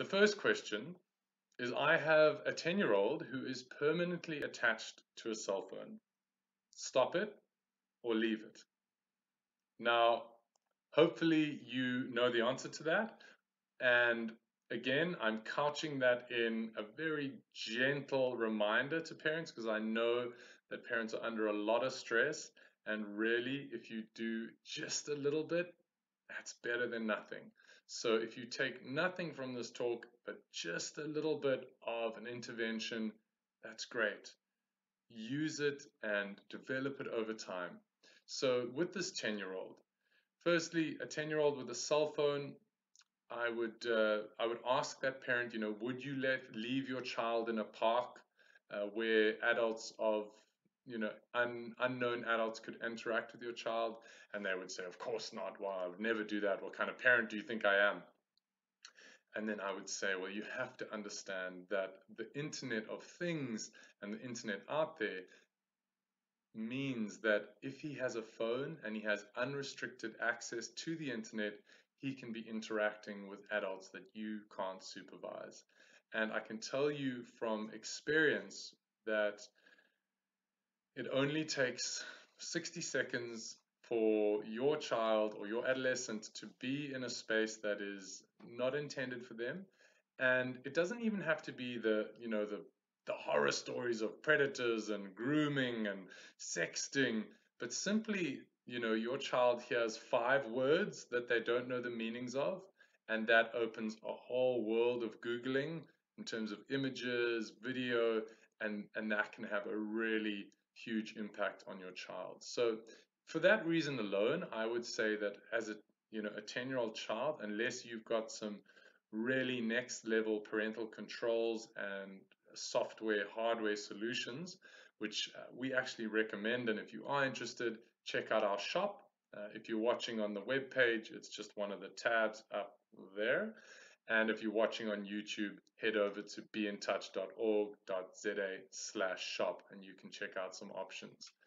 The first question is, I have a 10-year-old who is permanently attached to a cell phone. Stop it or leave it? Now, hopefully you know the answer to that. And again, I'm couching that in a very gentle reminder to parents because I know that parents are under a lot of stress. And really, if you do just a little bit, that's better than nothing. So if you take nothing from this talk, but just a little bit of an intervention, that's great. Use it and develop it over time. So with this 10-year-old, firstly, a 10-year-old with a cell phone, I would ask that parent, would you leave your child in a park where adults of unknown adults could interact with your child? And they would say, of course not. Well, I would never do that. What kind of parent do you think I am? And then I would say, well, you have to understand that the Internet of Things and the Internet out there means that if he has a phone and he has unrestricted access to the internet, he can be interacting with adults that you can't supervise. And I can tell you from experience that it only takes 60 seconds for your child or your adolescent to be in a space that is not intended for them. And it doesn't even have to be the horror stories of predators and grooming and sexting, but simply, your child hears 5 words that they don't know the meanings of, and that opens a whole world of Googling in terms of images, video, and that can have a really huge impact on your child. So for that reason alone, I would say that as a 10-year-old child, unless you've got some really next level parental controls and software, hardware solutions, which we actually recommend. And if you are interested, check out our shop. If you're watching on the web page, it's just one of the tabs up there. And if you're watching on YouTube, head over to beintouch.org.za/shop and you can check out some options.